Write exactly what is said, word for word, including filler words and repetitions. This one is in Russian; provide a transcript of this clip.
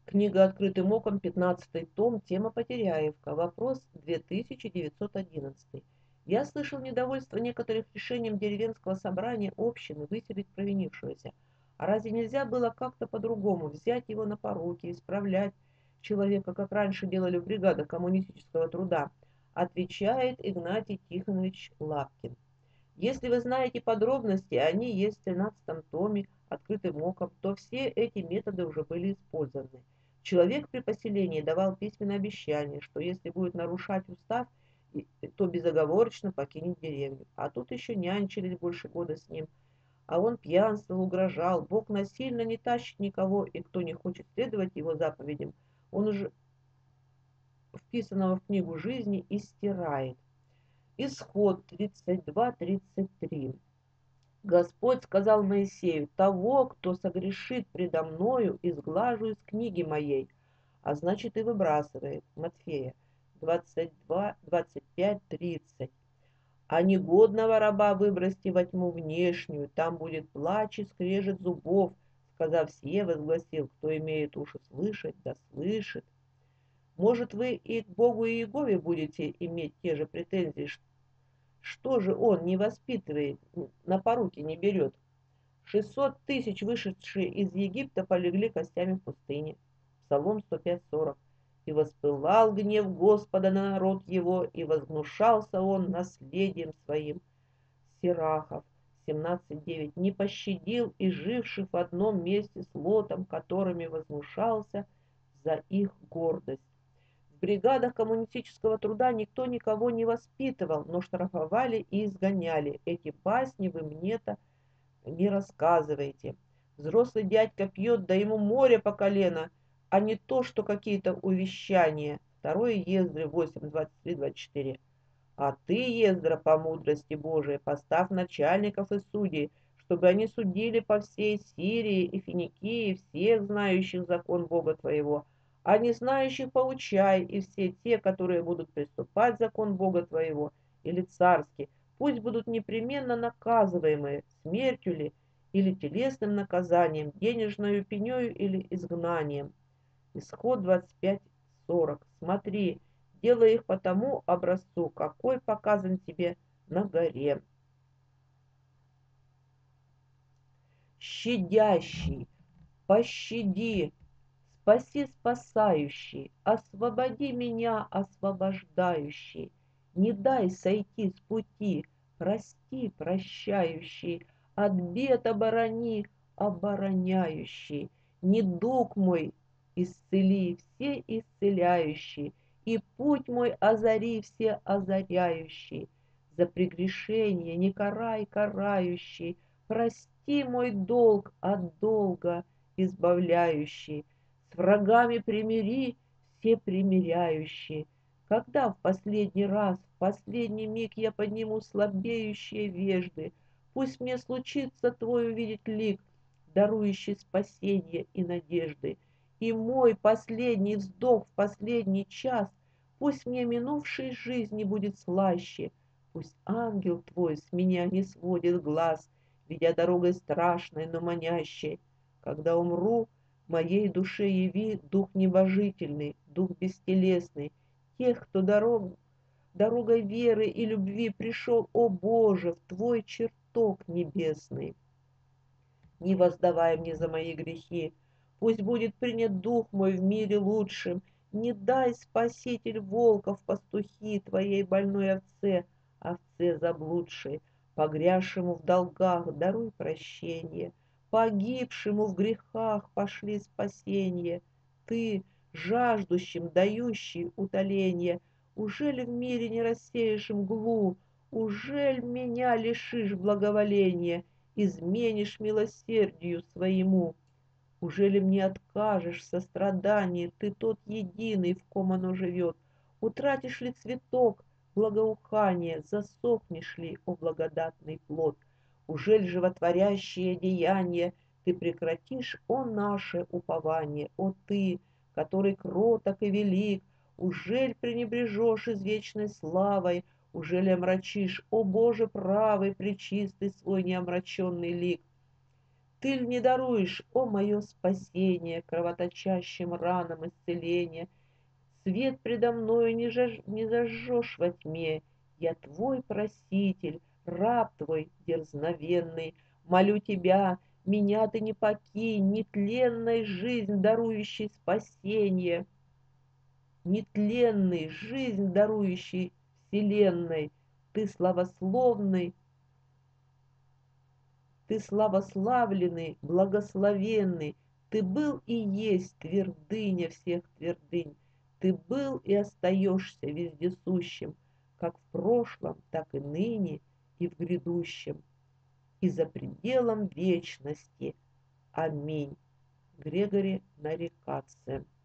Книга «Открытым оком», пятнадцатый том, тема «Потеряевка». Вопрос две тысячи девятьсот одиннадцатый. Я слышал недовольство некоторых решением деревенского собрания общины выселить провинившегося. А разве нельзя было как-то по-другому взять его на поруки, исправлять человека, как раньше делали в бригадах коммунистического труда? Отвечает Игнатий Тихонович Лапкин. Если вы знаете подробности, они есть в тринадцатом томе «Открытым оком», то все эти методы уже были использованы. Человек при поселении давал письменное обещание, что если будет нарушать устав, то безоговорочно покинет деревню. А тут еще нянчились больше года с ним. А он пьянствовал, угрожал. Бог насильно не тащит никого, и кто не хочет следовать его заповедям, он уже вписанного в книгу жизни и стирает. Исход тридцать два тридцать три. Господь сказал Моисею: того, кто согрешит предо мною, изглажу из книги моей. А значит, и выбрасывает. Матфея двадцать два двадцать пять тридцать. А негодного раба выбросьте во тьму внешнюю, там будет плач и скрежет зубов. Сказав сие, возгласил: кто имеет уши слышать, да слышит. Может, вы и к Богу и Иегове будете иметь те же претензии, что же он не воспитывает, на поруки не берет? Шестьсот тысяч, вышедшие из Египта, полегли костями в пустыне. Псалом сто пять сорок. И воспылал гнев Господа на народ его, и возгнушался он наследием своим. Сирахов семнадцать девять. Не пощадил и живших в одном месте с Лотом, которыми возмущался за их гордость. В бригадах коммунистического труда никто никого не воспитывал, но штрафовали и изгоняли. Эти басни вы мне-то не рассказывайте. Взрослый дядька пьет, да ему море по колено, а не то, что какие-то увещания. Второе Ездры восемь двадцать три двадцать четыре. А ты, Ездра, по мудрости Божией, поставь начальников и судей, чтобы они судили по всей Сирии и Финикии всех знающих закон Бога твоего, а не знающих поучай, и все те, которые будут приступать закон Бога твоего или царский, пусть будут непременно наказываемые смертью ли или телесным наказанием, денежною пенёю или изгнанием. Исход двадцать пять сорок. Смотри, делай их по тому образцу, какой показан тебе на горе. Щадящий, пощади, спаси спасающий, освободи меня освобождающий, не дай сойти с пути, прости прощающий, от бед оборони обороняющий, недуг мой исцели, все исцеляющий, и путь мой озари, все озаряющий, за прегрешение не карай карающий, прости мой долг от долга избавляющий, с врагами примири, все примиряющие. Когда в последний раз, в последний миг я подниму слабеющие вежды, пусть мне случится твой увидеть лик, дарующий спасение и надежды. И мой последний вздох в последний час, пусть мне минувшей жизни будет слаще, пусть ангел твой с меня не сводит глаз, ведя дорогой страшной, но манящей. Когда умру, моей душе яви дух небожительный, дух бестелесный, тех, кто дорог, дорогой веры и любви пришел, о Боже, в Твой чертог небесный. Не воздавай мне за мои грехи, пусть будет принят дух мой в мире лучшем, не дай, Спаситель, волков пастухи Твоей больной овце, овце заблудшей, погрязшему в долгах даруй прощение, погибшему в грехах пошли спасение. Ты, жаждущим дающий утоление, ужели в мире не рассеешь мглу, ужель меня лишишь благоволения, изменишь милосердию своему? Ужели мне откажешь в сострадании, ты тот единый, в ком оно живет? Утратишь ли цветок благоухания, засохнешь ли, о благодатный плод? Ужель животворящее деяние ты прекратишь, о наше упование, о ты, который кроток и велик? Ужель пренебрежешь извечной славой, ужели омрачишь, о Боже правый, пречистый свой неомраченный лик? Ты ль не даруешь, о мое спасение, кровоточащим ранам исцеление? Свет предо мною не, жаж... не зажжешь во тьме. Я твой проситель, раб твой дерзновенный. Молю тебя, меня ты не покинь, нетленной жизнь, дарующей спасение, нетленный, жизнь, дарующий вселенной. Ты славословный, ты славославленный, благословенный. Ты был и есть твердыня всех твердынь. Ты был и остаешься вездесущим, как в прошлом, так и ныне, и в грядущем, и за пределом вечности. Аминь. Грегори Нарикадзе.